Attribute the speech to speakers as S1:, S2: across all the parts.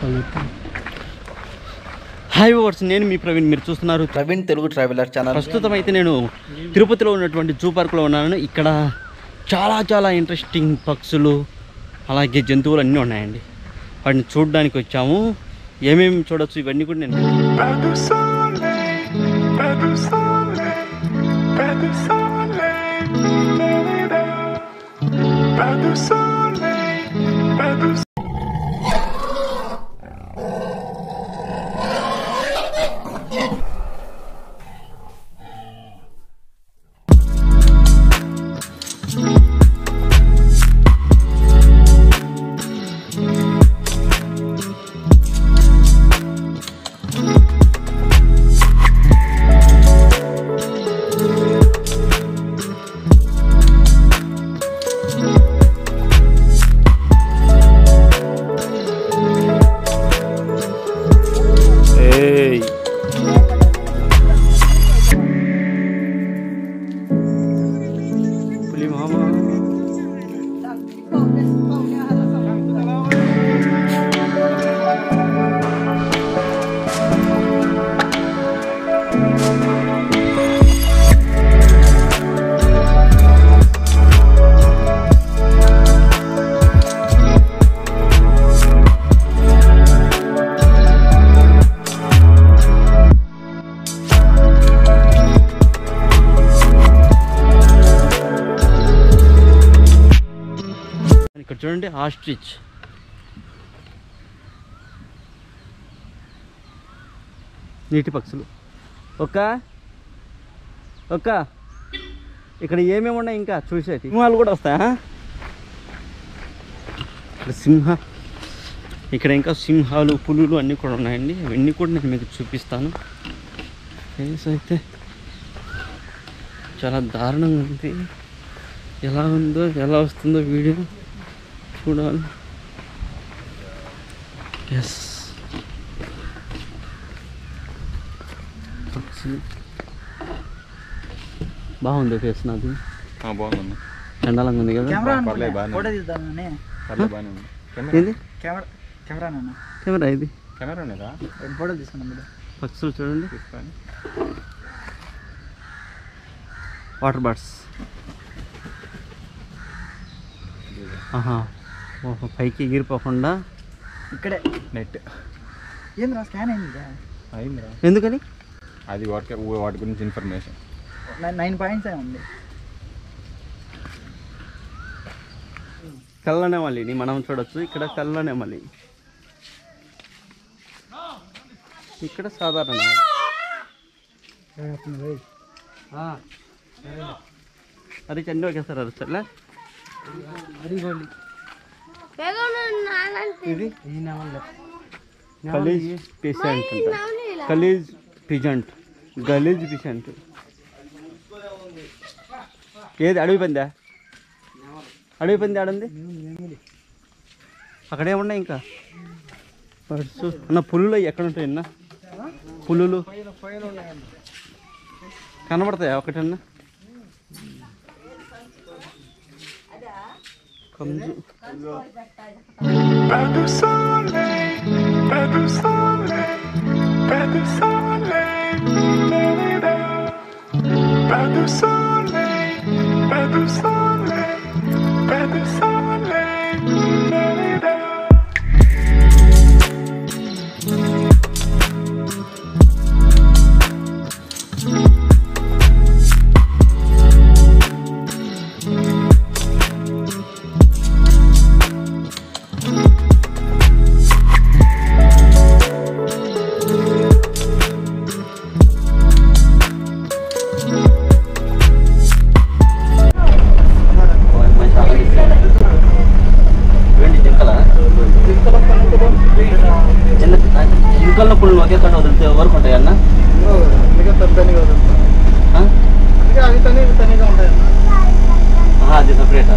S1: Hi verse, నేను మీ ప్రవీణ్. మీరు చూస్తున్నారు ప్రవీణ్ తెలుగు ట్రావెలర్ ఛానల్. ప్రస్తుతం అయితే నేను తిరుపతిలో ఉన్నటువంటి జూ పార్క్లో ఉన్నాను. ఇక్కడ చాలా ఇంట్రెస్టింగ్ పక్షులు అలాగే జంతువులు అన్నీ ఉన్నాయండి. వాటిని చూడడానికి వచ్చాము. ఏమేమి చూడొచ్చు ఇవన్నీ కూడా నేను చూడండి. ఆస్ట్రిచ్ నీటి పక్షులు. ఇక్కడ ఏమేమి ఉన్నాయి ఇంకా చూసేది. సింహాలు కూడా వస్తాయా? ఇక్కడ ఇంకా సింహాలు, పులులు అన్నీ కూడా ఉన్నాయండి. అవన్నీ కూడా నేను మీకు చూపిస్తాను. ఫేస్ అయితే చాలా దారుణంగా ఉంది. ఎలా ఉందో ఎలా వస్తుందో వీడియో చూడాలి. ఎస్, బాగుంది ఫేస్ నాది.
S2: బాగుంది.
S1: ఎండాలంగా ఉంది కదా. కెమెరా ఇది
S3: ఫోటో తీసుకున్నాం.
S1: పక్షులు చూడండి. Water birds. ఓహో, పైకి ఎగిరిపోకుండా
S3: ఇక్కడే
S2: నెట్
S3: ఏంద్రా స్కాన్ అయిందిరా?
S2: అయిందిరా.
S1: ఎందుకని?
S2: అది వాటి గురించి ఇన్ఫర్మేషన్.
S3: 9 పాయింట్స్ ఉంది.
S1: కల్లనెమలిని మనం చూడొచ్చు. ఇక్కడ కల్లనెమలి, ఇక్కడ సాధారణ అది చెండి ఒకేసారి అరుస్తారా? ఇది కలీజ్ పిజెంట్ అంట. కలీజ్ పిజెంట్, గలీజ్ పిజెంట్. ఏది అడవి పందా? అడవి పంది ఆడుంది. అక్కడేమున్నాయి ఇంకా అన్న? పులులు ఎక్కడ ఉంటాయి అన్న? పులులు కనబడతాయా ఒకటన్నా? కంజు ఇంకల్లో పుల్లు ఒకేసారి వదిలితే ఎవరికి ఉంటాయి అన్న? అది సపరేటా?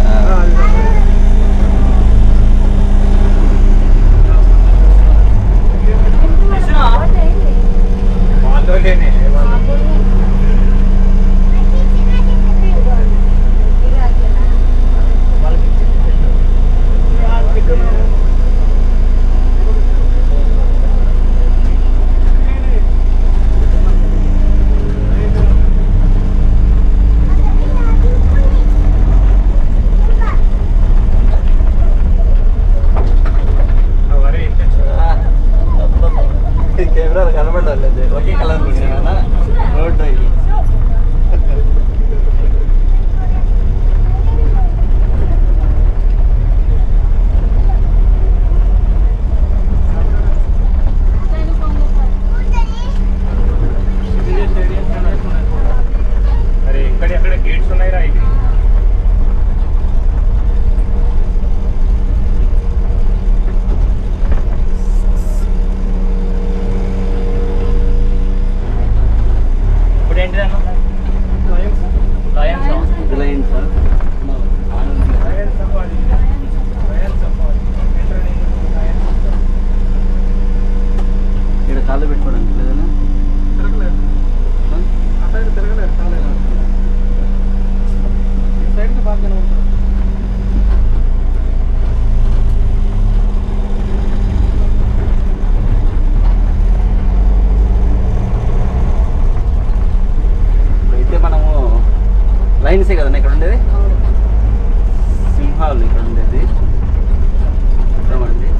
S1: కనబడలేదు ఒకే కలర్ రోడ్ ఇది
S2: అరే ఎక్కడ గేట్స్ ఉన్నాయిరా ఇది
S1: ఇక్కడ కాళ్ళు పెట్టుకోవడానికి లేదన్నా
S3: సైడ్కి బాగా కనబడుతుంది.
S1: ఇప్పుడైతే మనము లైన్సే కదన్నా ఇక్కడ ఉండేది సింహాలు ఇక్కడ ఉండేది చూద్దామండి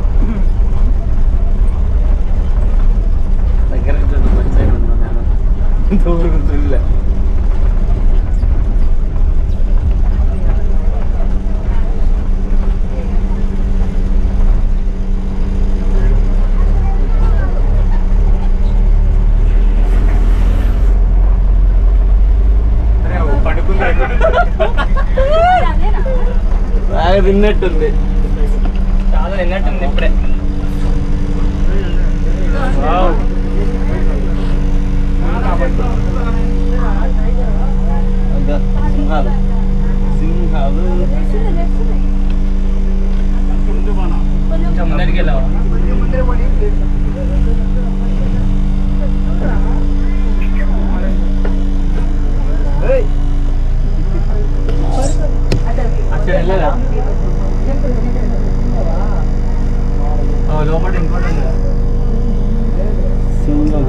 S1: దగ్గరకు చూద్దాం మంచి సైడ్ ఉన్నాను నేను దూరం చూడలే బాగా తిన్నట్టుంది
S2: చాలా తిన్నట్టుంది ఇప్పుడే
S1: సింహాలు సింహాలు
S2: కొంచెం ముందరికి వెళ్ళావా అక్కడ వెళ్ళదా లోపల ఇంకోటి ఉంది
S1: సింహం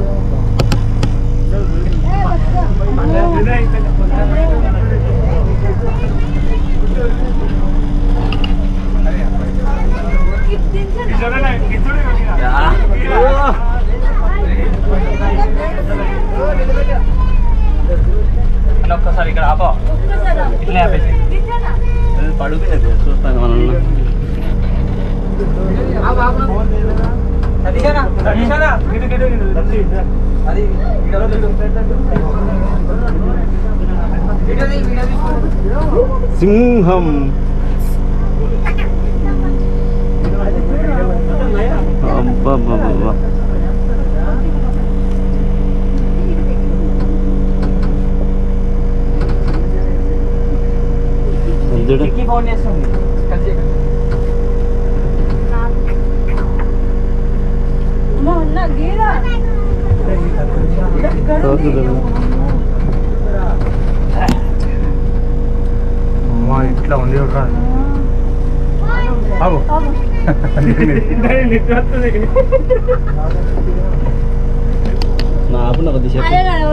S2: ఒక్కసారి ఇక్కడ ఆపా ఇట్లా ఆపేసి
S1: పడుకునేది చూస్తాను మనల్ని సింహం అబ్బబ్బబ్బా
S2: ఫోన్ చేస్తుంది ఇట్లా ఉంది ఒక
S1: నా ఆపు నాకు దిశ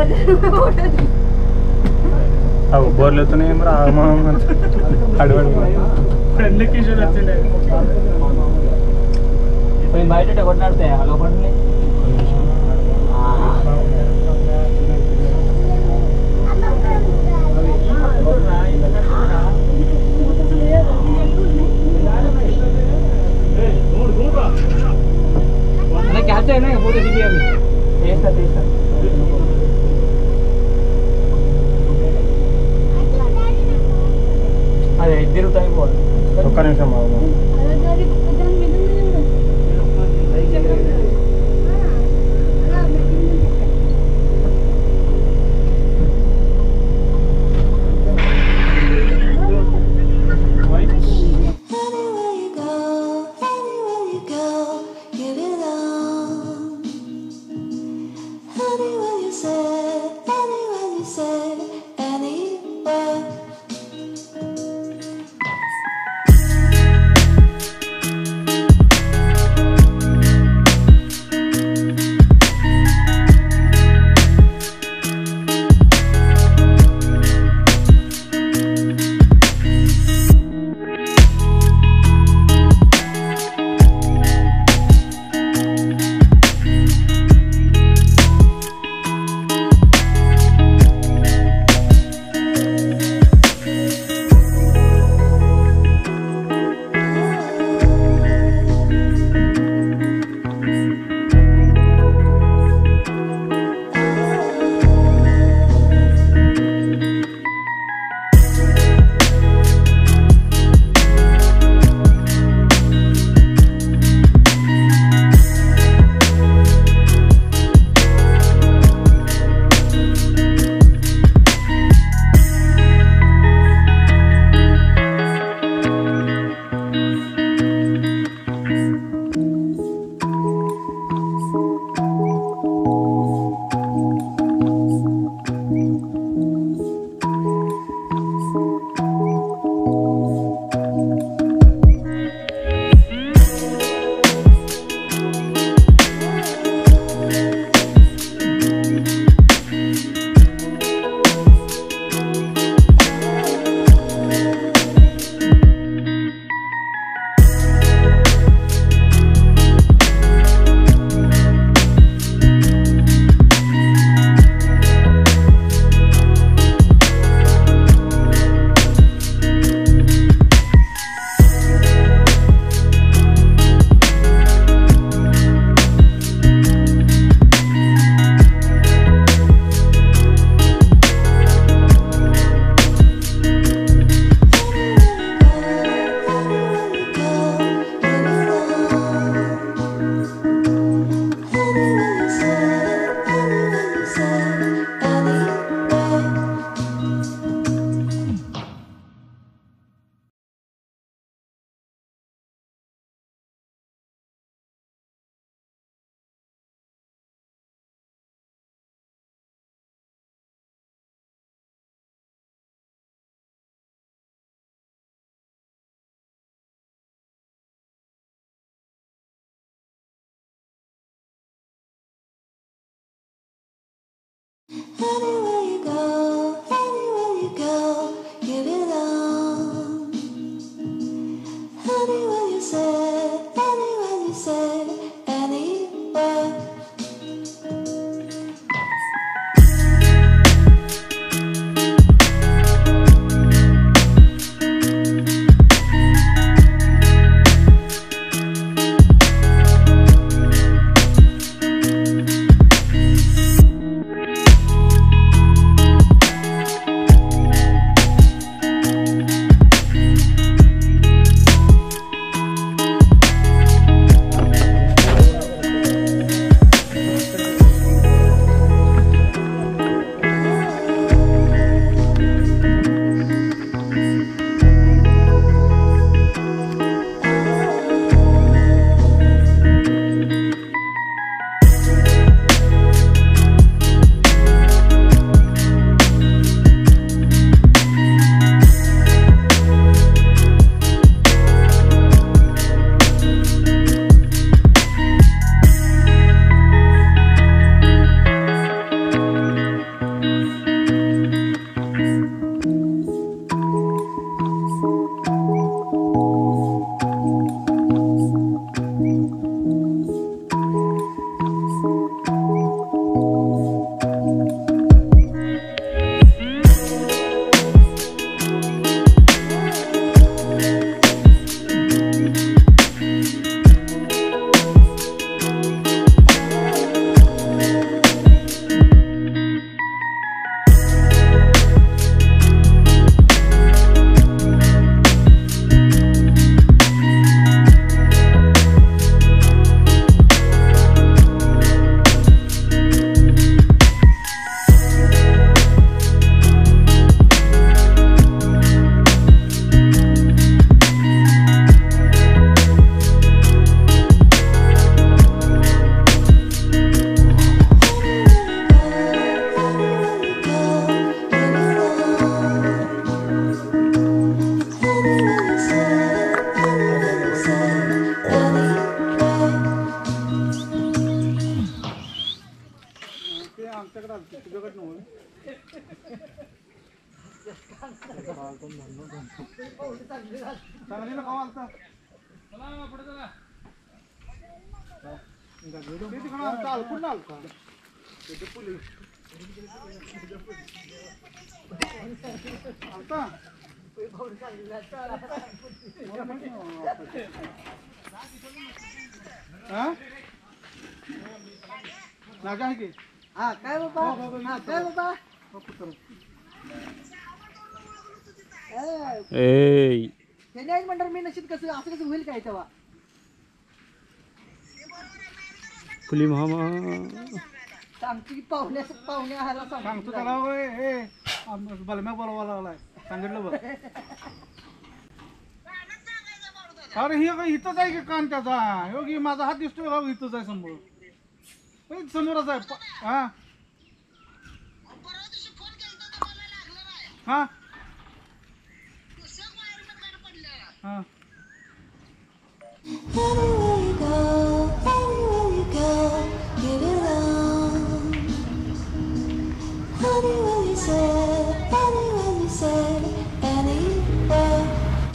S2: బోర్లు అవుతున్నాయి అడవడి ఫ్రెండ్లీ కిషోర్ వచ్చిండే బయట కొట్లాడతాయి లోపల క్యాప్చర్ అయినా ఫోటో దిగి అవి తీస్తా అదే తిరుగుతాయి పోవాలి ఒక్క నిమిషం బాబు
S4: Anywhere you Anywhere you go, you belong. Anywhere you say, anywhere.
S3: काय बाबा काय बाबा त्याने म्हणणार मी नशीब कसं असं कसं होईल काय तेव्हा
S1: फुली मामा
S3: सांगतो की पाहुणे आहारा
S5: सांगतो त्याला बलम्या बोलवा लागलाय सांगितलं बघ अरे हे इथंच आहे की कान त्याचा योगी माझा हात दिसतोय भाऊ इथंच आहे समोर समोरच आहे हा हा हा